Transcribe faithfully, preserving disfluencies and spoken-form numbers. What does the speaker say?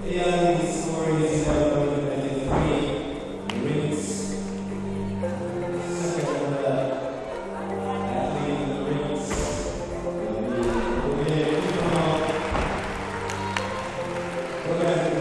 Yeah, his score is uh, ninety-three. Rings. Second uh, athlete in the rings will be Roger Pino.